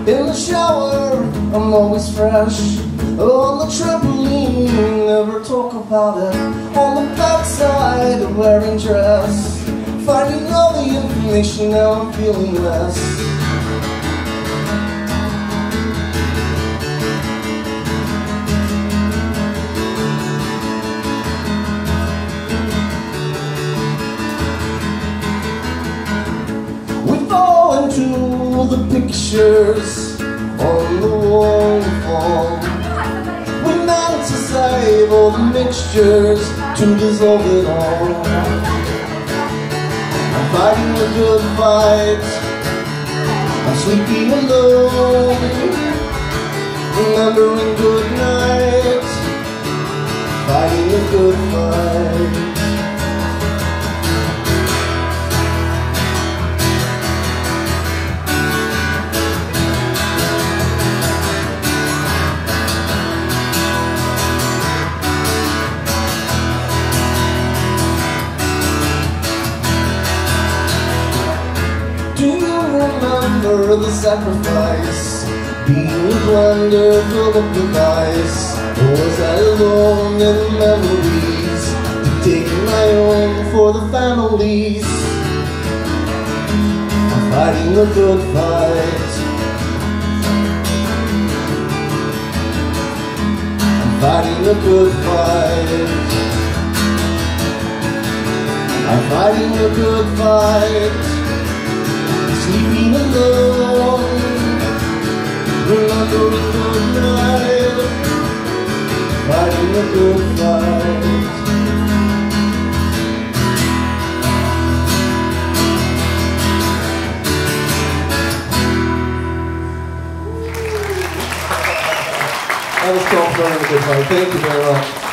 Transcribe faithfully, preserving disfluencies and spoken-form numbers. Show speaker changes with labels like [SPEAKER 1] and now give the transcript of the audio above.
[SPEAKER 1] In the shower, I'm always fresh. On the trampoline, never talk about it. On the backside of wearing dress, finding all the information, now I'm feeling less. We fall into the pictures on the wall. We meant to save all the mixtures to dissolve it all. I'm fighting a good fight, I'm sleeping alone, remembering good night, fighting a good fight. Do you remember the sacrifice? Being a blender filled up with ice. Or was I alone in the memories? Taking my own for the families. I'm fighting a good fight. I'm fighting a good fight. I'm fighting a good fight. Sleeping alone, remembering good night, fighting a good fight. That was called Fighting a Good Fight. Thank you very much.